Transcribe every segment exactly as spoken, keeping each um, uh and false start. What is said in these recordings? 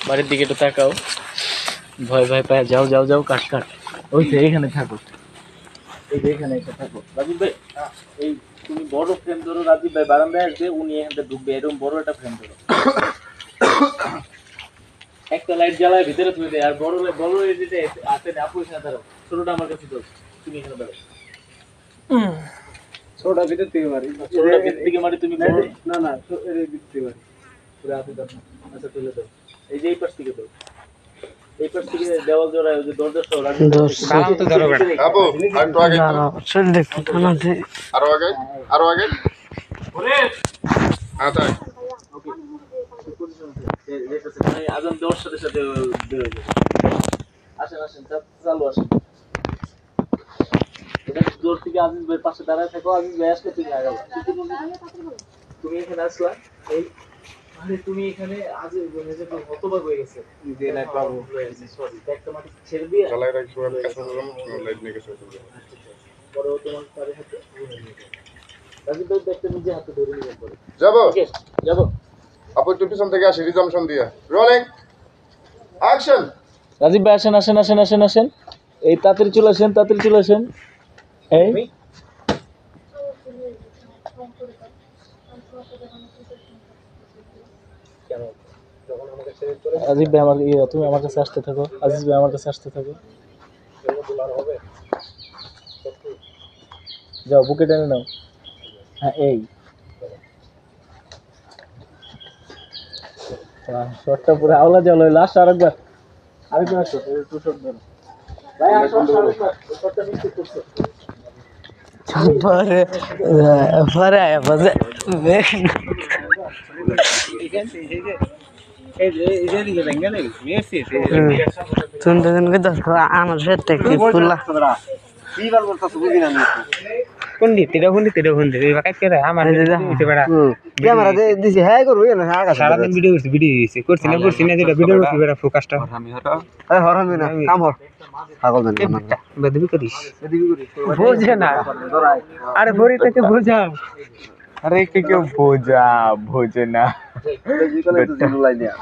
বাড়ির দিকে একটু তাকাও, ভয় ভয় পায়, যাও যাও যাও, কাট কাট, ওই যে এইখানে থাকো, এই যে এখানে একটা থাকো। রাজীব ভাই এই তুমি বড় ফ্রেম ধরো, রাজীব ভাই বারান্দায় আসবে, উনি এখানে ঢুকবে, এরকম বড় একটা ফ্রেম ধরো, একটা লাইট জ্বালায় ভিতরে তুমি দেয়, আর বড় বড় এদিকে আসে না, আপু এখানে ধরো, ছোটটা আমার কাছে দাও, তুমি এখানে ধরো, ছোটটা ভিতর থেকে মারি, ছোটটা ভিতর থেকে মারি, তুমি বড় না না এর ভিতর থেকে মারি, পুরো হাতে দাও, আচ্ছা তুলে দাও, এই যে এই পাশ থেকে দাও, এই পাশ থেকে দেওয়াল জোড়ায়, ওই যে দরজা সহ রাখবে, কালাম তো ধরো বেটা আপু, একটু আগে চল দেখো থানা দে, আরো আগে আরো আগে ওরে আচ্ছা ওকে, দেখতেছেন মানে আজান দেওয়ার সাথে সাথে বের হয়ে যাবে, আসেন আসেন চালু আসেন, এটা জোর থেকে আজিজ ভাইয়ের পাশে দাঁড়ায় থাকো, আজিজ ভাই আসলে তুমি আগাবা, তুমি এখানে আসলা, এই আরে তুমি এখানে আজ নিজে তো হতবাক হয়ে গেছে, যে লাইট পাবো সরি ব্যাগটা মাটি ছেড়ে দিয়ে চালাই রাখছো, আর কাছে লাইট নিয়ে গেছে, পরে তোমার পারে হাতে রাজীব ভাই ব্যাগটা নিজে হাতে ধরে নিয়ে যাবে, যাবো যাবো আপু একটু পিছন থেকে আসি, রিজামশন দিয়ে রোলিং অ্যাকশন, রাজীব ভাই আসেন আসেন আসেন আসেন আসেন, এই তাড়াতাড়ি চলে আসেন, তাড়াতাড়ি চলে আসেন, এই আজিজ ভাই আমার ইয়ে, তুমি আমার কাছে আসতে থাকো, আজিজ ভাই আমার কাছে আসতে থাকো, যাও বুকে টেনে নাও, হ্যাঁ এই শটটা পুরো আওলা জল হইলো, আসো আরেকবার আরেকবার আসো, একটু শট ধরো ভাই, আসো আরেকবার শটটা মিস করছো পরে পরে আয়া বাজে এই যে এই যে দিকে ব্যাঙ্গা নেই মেসি তুই তো দেখো আমার সেটা কি তুলা বিবাল বলতাছ বুঝি না কোন দিতে এটা কোন দিতে এটা কোন দিতে বাকাই করে আমার দিতে বড় ক্যামেরা দে দিছি হ্যাঁ করব না আগা সারা দিন ভিডিও করছি ভিডিও দিছি করছি না করছি না যেটা ভিডিও করছি বড় ফোকাসটা হরামি হটা এই হরামি না কাম হর পাগল দেন না বেদবি করিস বেদবি করিস বোঝে না আরে ভরি থেকে বোঝা, আরে কে কেউ বোঝা বোঝে না বেজি কলে তো জুন লাই দিয়া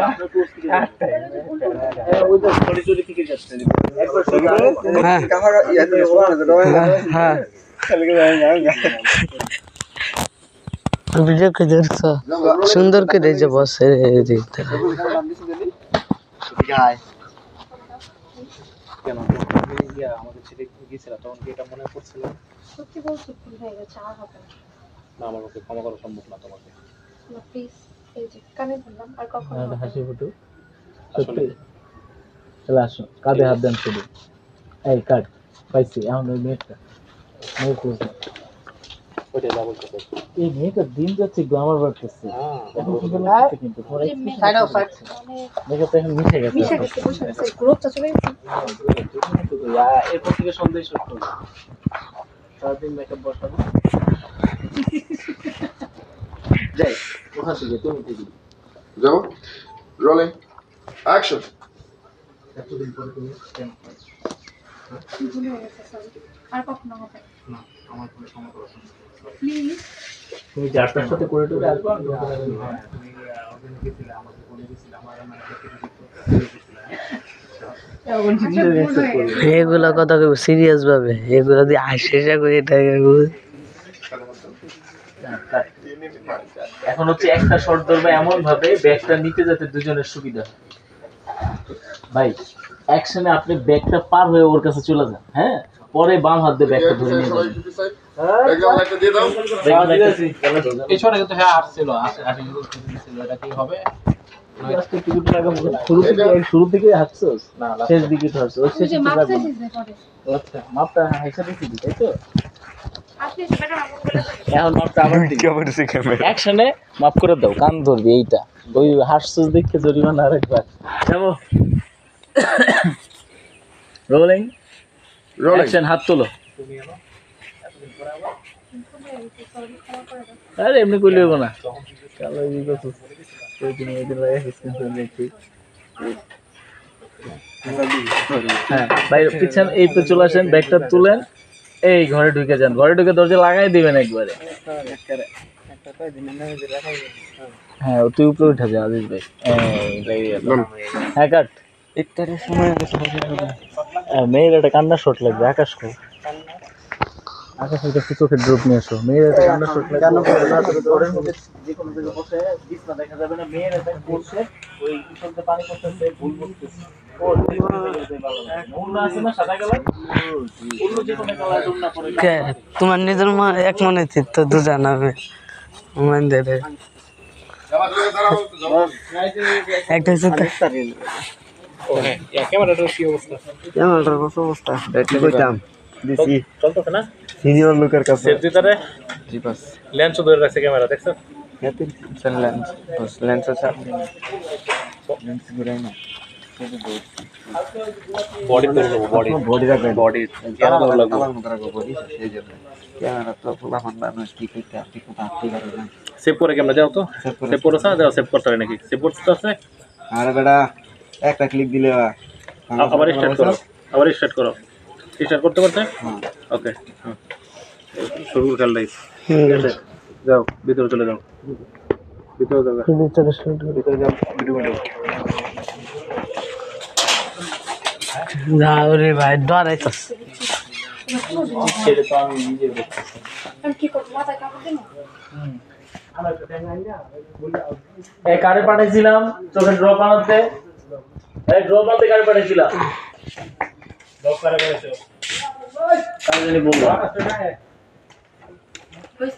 ওই তো ছোট ছোট থেকে যাচ্ছে একবার হ্যাঁ ক্যামেরা ইয়াতে হ্যাঁ চলে গেল ভিডিও কে দেখছো সুন্দর করে দেখে বসে দেখতে গায় কেন ইয়া আমাদের ছেলে গিয়েছিল তখন কি এটা মনে পড়ছিল, সত্যি বলছি ভুল হয়ে গেছে, আর হবে না, না আমার ওকে ক্ষমা করা সম্ভব না তোমাকে, প্লিজ এই যে কানে বললাম আর কখনো না, হাসি ফুটু সত্যি চলে আসো, কাঁধে হাত দেন শুধু, এই কাট পাইছি এখন ওই মেয়েটা মেয়ে খুঁজে ওইটা ডাবল করতে, এই মেয়েটা দিন যাচ্ছে গ্ল্যামার বাড়তেছে, এখন কিন্তু লাগছে কিন্তু পরে সাইড অফ সাইড মেকআপ এখন মিশে গেছে, মিশে গেছে বুঝছ না গ্রুপটা চলে গেছে, ইয়া এরপর থেকে সন্দেহ শুরু করব, সারাদিন মেকআপ বসাবো, যাই ওখান থেকে তুমি থেকে যাও রোলিং অ্যাকশন, এতদিন পরে তুমি কেন ভুলে গেছে, সরি আর কখনো হবে না, আমার কোনো সময় করা সম্ভব না, প্লিজ তুমি যারটার সাথে করে টুরে আসবে, আমি তুমি ওদিন গেছিলে আমাকে বলে দিছিলে আমার মানে এগুলা কথা কই সিরিয়াস ভাবে, এগুলা দিয়ে হাসিসা কই এটা এখন হচ্ছে একটা শর্ট ধরবে এমন ভাবে ব্যাগটা নিতে যাতে দুজনের সুবিধা হয়, ভাই অ্যাকশনে আপনি ব্যাগটা পার হয়ে ওর কাছে চলে যান, হ্যাঁ পরে বাম হাত দিয়ে ব্যাগটা ধরে নিয়ে যাবেন, একদম লাইটটা দিয়ে দাও, এই ছোট কিন্তু হ্যাঁ আসছিল আসে আসে ছিল, এটা কি হবে আজকে টিকিট লাগা শুরু থেকে শুরু থেকে হাঁটছস না শেষ দিকে হাঁটছস, ওই শেষ দিকে লাগবে, আচ্ছা মাপটা হাইসা দিছি তাই তো, আপনি সেটা মাপ করে এখন মাপটা আবার দিই কি বলছিস ক্যামেরা অ্যাকশনে মাপ করে দাও, কান ধরবি এইটা, ওই হাঁটছস দেখে জরিমানা আরেকবার যাবো, রোলিং রোলিং অ্যাকশন, হাত তোলো, তুমি এনো এতদিন পরে আবার আরে এমনি কইলে হবে না, চলো এই কথা ওই দিন ওই দিন লাগে স্ক্রিন দেখি, হ্যাঁ ভাই পিছন এই তো চলে আসেন, ব্যাগটা তুলেন, এই ঘরে ঢুকে যান, ঘরে ঢুকে দরজা লাগাই দিবেন একবারে, হ্যাঁ তুই উপরে উঠে যা আজিজ ভাই হ্যাঁ কাট একটারে সময় মেয়ের একটা কান্নার শট লাগবে আকাশ কো আকাশের কাছে চোখের ড্রপ নিয়ে আসো মেয়ের একটা কান্নার শট লাগবে ঘরের মধ্যে যে কোনো জায়গায় বসে বিছনা দেখা যাবে না মেয়ের একটা পড়ছে ওই কিশোরতে পানি করতেছে ভুল করতেছে তোমার নিজের মা এক মনে তো দু জানাবে একটা ক্যামেরাটার কি অবস্থা ক্যামেরাটার কত অবস্থা কইতাম দিছি চলতেছে না সিনিয়র লোকের কাছে সেফ দিতারে জি বাস লেন্স ধরে রাখছে ক্যামেরা দেখছো এত চল লেন্স বাস লেন্স আছে লেন্স ঘুরাই না বডি তো বডি বডি রাখবে বডি ক্যামেরা লাগবে কালার রাখবে বডি সেই জন্য ক্যামেরা তো ফুলা মানবা না কি কইতে আপনি কোথা আপনি পারে না সেভ করে ক্যামেরা দাও তো সেভ করে না দাও সেভ করতে হয় নাকি সেভ করতে আছে আরে বেটা একটা ক্লিক দিলে আবার স্টার্ট করো আবার স্টার্ট করো স্টার্ট করতে করতে ওকে শুরু করে দেই যাও ভিতরে চলে যাও ভিতরে যাও ভিতরে শুট ভিতরে যাও ভিডিও বানাও যাও রে ভাই ডরাইছস ছেড়ে তো আমি নিজে দেখতেছি আমি কি করব মাথায় কাপড় দেব এই কারে পাঠাইছিলাম তোকে ড্রপ আনতে এই ড্রপ আনতে কারে পাঠাইছিলাম ড্রপ করে করেছো কাল জানি বলবো কইছে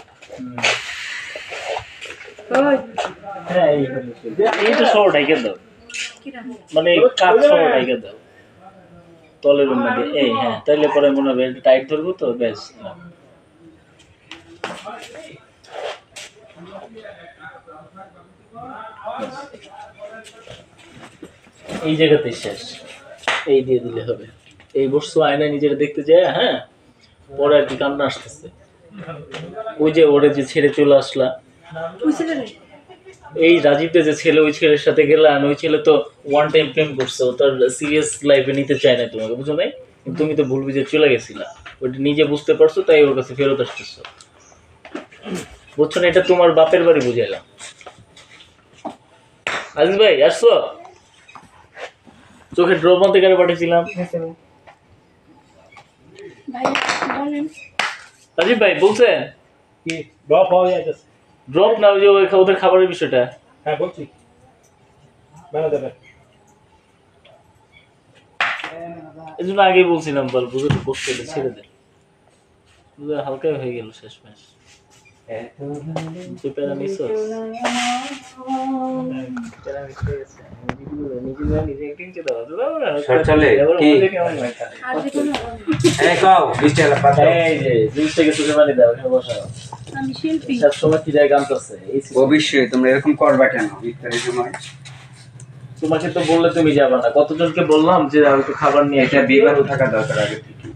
ওই হ্যাঁ এই এই তো শর্ট আইকে দাও মানে কাট শর্ট আইকে দাও তলের মধ্যে এই হ্যাঁ তাইলে পরে মনে হবে টাইট ধরবো তো বেশ এই জায়গাতে শেষ এই দিয়ে দিলে হবে এই বস্তু আয়নায় নিজের দেখতে যায় হ্যাঁ পরে আর কি কান্না আসতেছে ওই যে ওরে যে ছেড়ে চলে আসলা এই রাজীবটা যে ছেলে ওই ছেলের সাথে গেলাম ওই ছেলে তো ওয়ান টাইম প্রেম করছে ও তার সিরিয়াস লাইফে নিতে চায় না তোমাকে বুঝো নাই তুমি তো ভুল বুঝে চলে গেছিলা ওইটা নিজে বুঝতে পারছো তাই ওর কাছে ফেরত আসতেছো বুঝছো না এটা তোমার বাপের বাড়ি বুঝাইলাম আজিজ ভাই আসছো চোখে ড্রপ আনতে কারে পাঠিয়েছিলাম ভাই বলেন রাজীব ভাই বলছেন কি ড্রপ হয়ে যাচ্ছে ড্রপ না ওই যে ওদের খাবারের বিষয়টা হ্যাঁ বলছি বানা দেবে এই জন্য আগেই বলছিলাম বল বুঝে তো বসতে ছেড়ে দেন বুঝে হালকা হয়ে গেল শেষ ম্যাচ তুই প্যারা মিস অবশ্যই তোমরা এরকম করবা কেন ইফতারের সময় তোমাকে তো বললে তুমি যাবে না কতজনকে বললাম যে আর একটু খাবার নিয়ে এটা বিবাহ থাকা দরকার আগে থেকে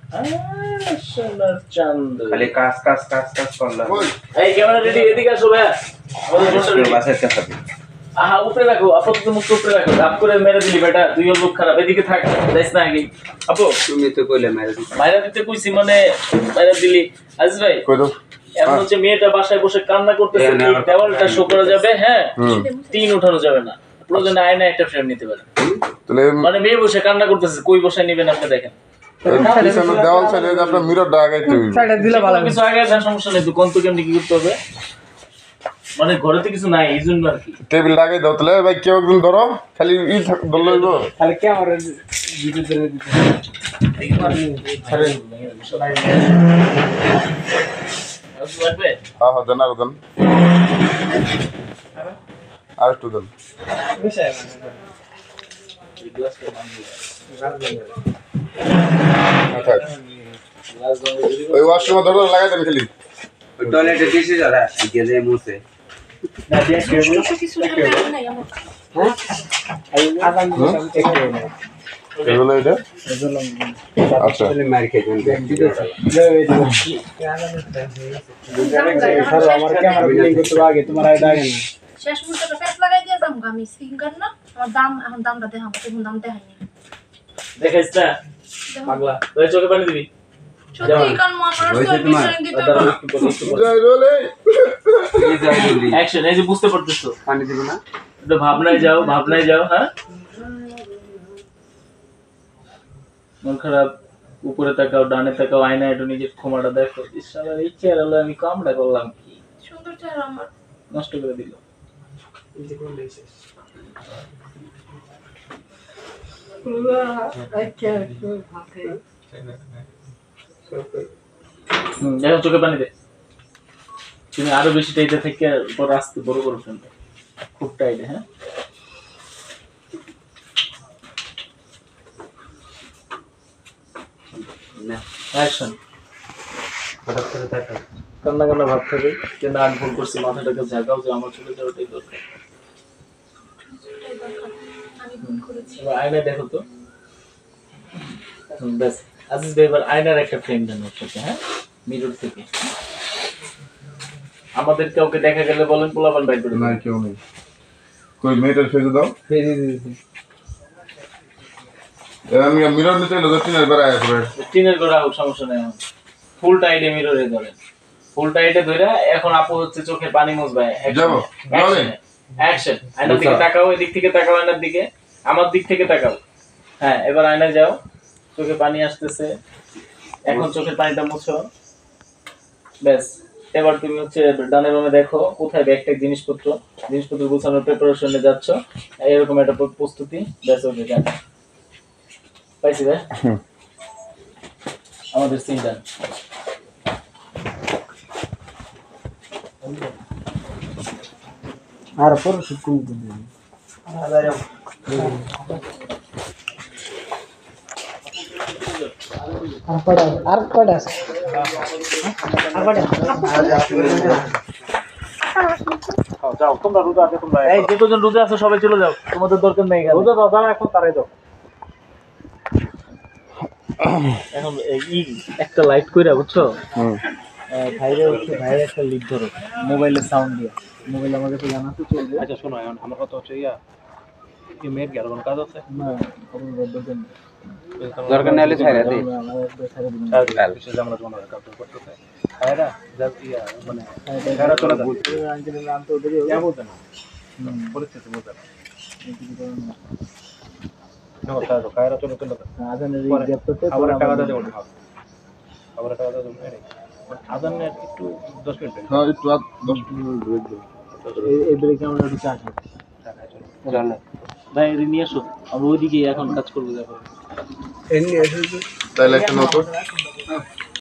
চান্দ খালি কাজ কাজ কাজ কাজ করলাম এই ক্যামেরা রেডি এদিকে আসো ভাই বাসের কাছে আহা উপরে রাখো আপাতত মুখ উপরে রাখো দাপ করে মেরে দিলি বেটা তুই ওর লোক খারাপ এদিকে থাক যাইস না আগে আপু তুমি তো কইলে মেরে দিতে মাইরা দিতে কইছি মানে মাইরা দিলি আজিজ ভাই কই দাও এখন হচ্ছে মেয়েটা বাসায় বসে কান্না করতেছে দেওয়ালটা শো করা যাবে হ্যাঁ তিন উঠানো যাবে না প্রয়োজনে আয়না একটা ফ্রেম নিতে পারে তাহলে মানে মেয়ে বসে কান্না করতেছে কই বসায় নেবেন আপনি দেখেন পিছনে দেওয়াল সাইডে আপনার মিরর ডাগাইতে হইবে সাইডে দিলে ভালো কিছু আগে যা সমস্যা নেই তো কোন তো কেমনি কি করতে হবে মানে ঘরে তো কিছু নাই এইজন্য আর কি টেবিল লাগাই দাও তাহলে ভাই কেউ একজন ধরো খালি ই ধরলে হইব খালি ক্যামেরা ভিডিও করে দিতে ছাড়েন লাগবে হ্যাঁ হ্যাঁ দেন আর দেন আর একটু দেন ওই ওয়াশরুমে ধরো লাগাই দেন খালি টয়লেটে দিছি যারা গেলে মুছে না দিয়ে কিছু লাগে নাই আমার এগুলো এটা আচ্ছা মার খেয়ে যান ঠিক আছে আমার ক্যামেরা বিলিং করতে আগে তোমার আগে আগে না শেষ মুহূর্তে ফেস লাগাই দিয়ে যাম আমি সিঙ্গার না আমার দাম এখন দামটা দেখাবো তখন দাম দেখাইনি দেখাইছ না পাগলা তুই চোখে পানি দিবি সত্যি কান মা আমার তো বিছানা দিতে জয় বলে অ্যাকশন এই যে বুঝতে পারতেছো পানি দিব না তো ভাবনায় যাও ভাবনায় যাও হ্যাঁ মন খারাপ উপরে তাকাও ডানে তাকাও আয়নায় একটু নিজের ক্ষমাটা দেখো ইশালা এই চেহারা হলো আমি কামড়া করলাম কি সুন্দর চেহারা আমার নষ্ট করে দিল হুম এখন চোখে পানি দে তুমি আরো বেশি টাইটে থেকে পর আসতে বড় করে ফেলবে খুব টাইটে হ্যাঁ না অ্যাকশন কান্না কান্না ভাব থাকে কেন আমি ভুল করছি মাথাটাকে ঝাঁকাও যে আমার চলে যাওয়াটাই দরকার আমি ভুল করেছি এবার আয়নায় দেখো তো হুম, ব্যাস আজিজ ভাই এবার আয়নার একটা ফ্রেম দেন ওর সাথে হ্যাঁ মিরর থেকে আমাদের কাউকে দেখা গেলে বলেন পোলাপান বাইর করে না কেউ নেই কই মেয়েটার ফেজে দাও আমি মিরর নিতে এলো দক্ষিণের বেড়ায় আসবে টিনের গোড়া হোক সমস্যা নেই ফুল টাইটে মিররে ধরেন ফুল টাইটে ধরে এখন আপু হচ্ছে চোখে পানি মুছবে যাবো যাবে অ্যাকশন আয়নার দিকে তাকাও এদিক থেকে তাকাও আয়নার দিকে আমার দিক থেকে তাকাও হ্যাঁ এবার আয়নায় যাও চোখে পানি আসতেছে এখন চোখের পানিটা মুছো ব্যাস এবার তুমি হচ্ছে ডানে বামে দেখো কোথায় ব্যাগ ট্যাগ জিনিসপত্র জিনিসপত্র গোছানোর প্রিপারেশনে যাচ্ছ এরকম একটা প্রস্তুতি ব্যাস ওকে যান পাইছি ভাই আমাদের সিন ডান আর পর শুকুন দিন আর পড়া আর পড়া আর পড়া যাও তোমরা রোজা আছে তোমরা এই যে কজন রোজা আছে সবাই চলে যাও তোমাদের দরকার নেই রোজা দাও দাঁড়া এখন তারাই দাও এখন এই একটা লাইট কইরা বুঝছো হুম ভাইরে হচ্ছে ভাইরে একটা লিড ধরো মোবাইলের সাউন্ড দিয়ে মোবাইল আমার কাছে জানা তো চলবে আচ্ছা শোনো এখন আমার কথা হচ্ছে ইয়া কি মেয়ের কি আর কোনো কাজ আছে না কোনো দরকার নেই দরকার নেই হলে ছাইরা দে কাল বিশেষ আমরা তোমার কাজ করতে চাই খায়রা যা ইয়া মানে খায়রা চলে যাবে আঙ্কেল নাম তো ওদের ইয়া বলতে না পরিস্থিতি বলতে না নো তাহলে খায়রা চলে চলে আজানের এই গ্যাপটাতে আবার টাকা দাও দেবো আবার টাকা দাও দেবো আজানের একটু দশ মিনিট হ্যাঁ একটু আর দশ মিনিট ব্রেক দাও এই ব্রেকে আমরা একটু চা খাই চলো ভাই এদিকে নিয়ে আসো আমরা ওইদিকে এখন কাজ করবো দেখো তাইলে একটা নতুন